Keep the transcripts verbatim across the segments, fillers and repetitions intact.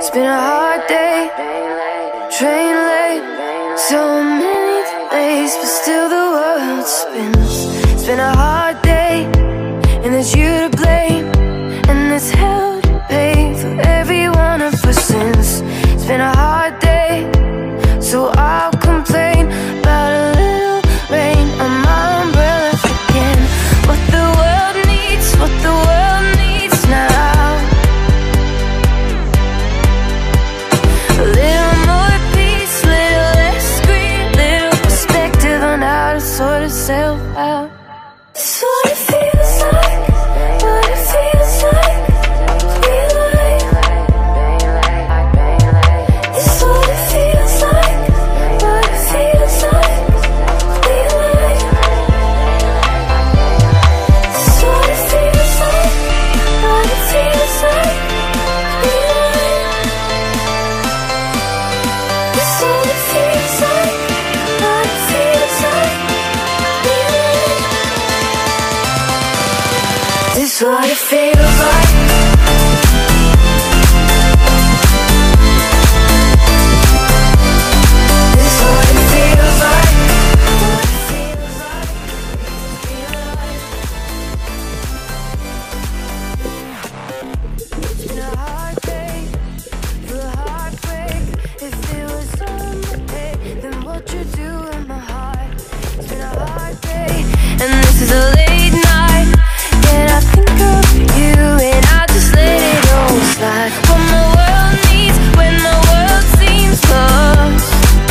It's been a hard day, train late, so many delays, but still the world spins. It's been a hard day, and there's you to blame, and it's hell to pay for every one of our sins. It's been a hard day, so I'll complain about a little rain on my umbrella again. What the world needs, what the world needs now. A little more peace, little less greed, little perspective on how to sort itself out. This is what it feels like, what it feels like to be alive. This is what it feels like, what it feels like to be alive. This is what it feels like, what it feels like to be alive. This is what it feels like, what it feels like to be alive. This is what it feels like. This is what it feels like. What it feels like to be alive. It's been a hard day, full of heartbreak. If it was on the day, then what you do in my heart. It's been a hard day, and this is a late night. Yet I think of you, and I just let it all slide. What my world needs when my world seems lost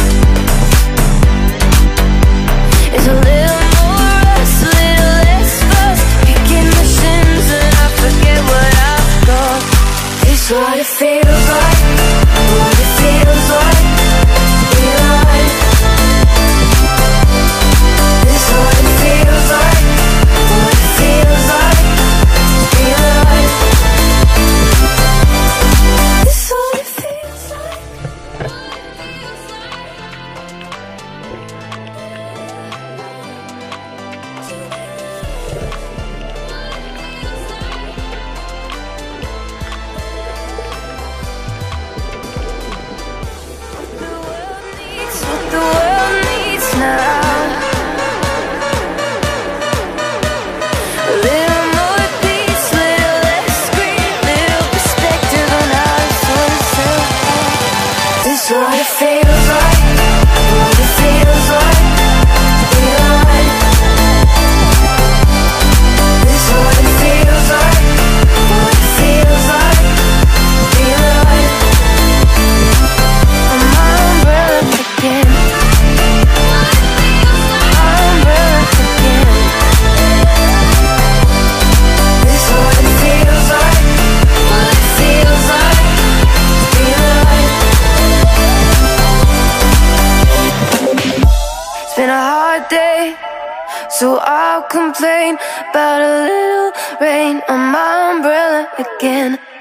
is a little more us, a little less fuss, picking the sins, and I forget what I've got. It's what it feels like, what it feels like to be alive. It's what it feels like, what it feels like to be alive. It's what it feels like. The world needs what the world needs now. A little more peace, little less greed, little perspective on how to sort itself out. This is what it feels like, what it feels like to be alive. This is what it feels like, what it feels like to be alive. On my umbrella again, my umbrella again. This is what it feels like, what it feels like to be alive. It's been a hard day, so I'll complain about a little rain on my umbrella again.